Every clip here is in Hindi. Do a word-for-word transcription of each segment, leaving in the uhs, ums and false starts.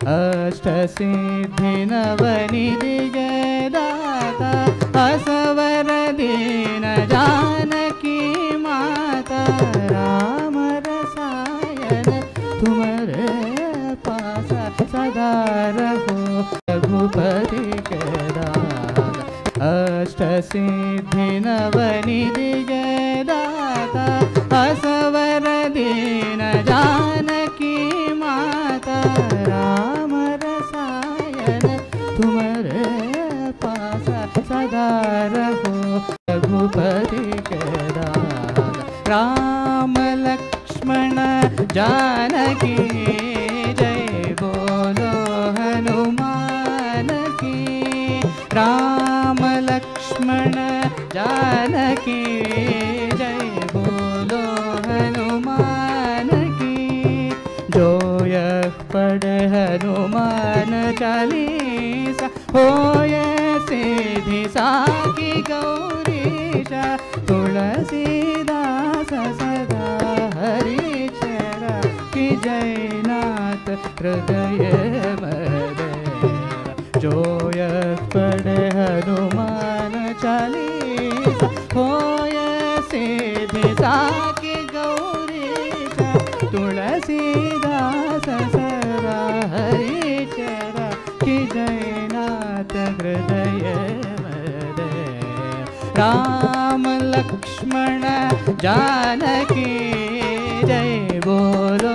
अष्टसिद्धि नवनिधि जय दाता असवर दीन जानकी माता राम रसायन तुम्हारे पास सदा रहो रघुपति के दाता अष्टसिद्धि नवनिधि जय दाता असवर दीन जानकी माता राम रसायन तुम्हारे पास सदा रहो रघुपति के दाता राम लक्ष्मण जानकी जय बोलो हनुमान की राम लक्ष्मण जानकी जय बोलो हनुमान की जो यह पढ़े हनुमान चालीसा होए सिद्धि साकी गौरीशा तुलसीदास सदा हरि चरा कि जयनाथ हृदय मरे जो यह पढ़े हनुमान चालीसा होए सिद्धि साकी गौरीशा तुलसीदास सदा हरि चरा कि जयनाथ हृदय मरे राम लक्ष्मण जानकी जय बोलो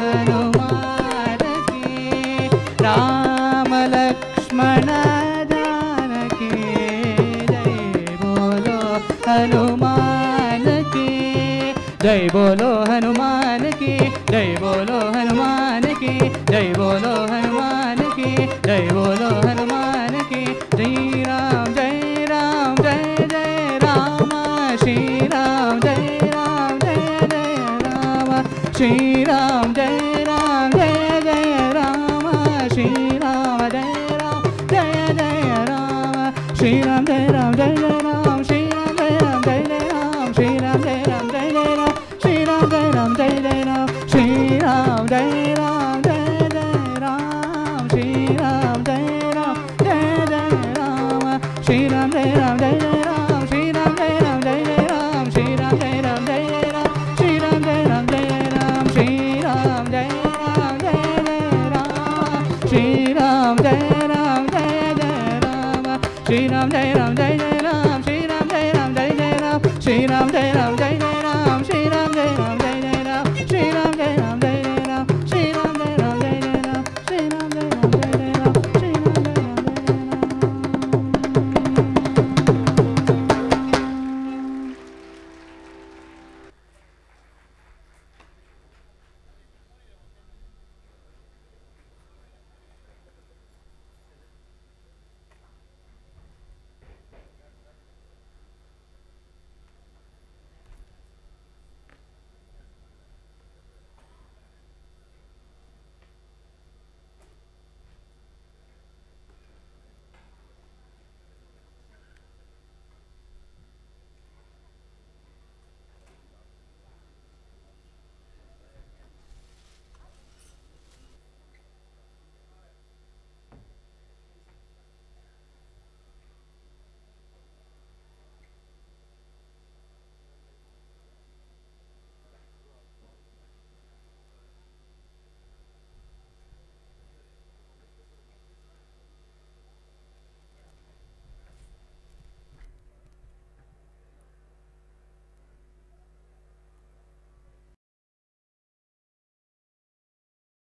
हनुमान की राम लक्ष्मण जानकी जय बोलो हनुमान की जय बोलो हनुमान की जय बोलो हनुमान की जय बोलो हनुमान की जय बोलो हनुमान की जय राम जय राम जय जय राम श्री राम जय राम जय जय राम श्री राम जय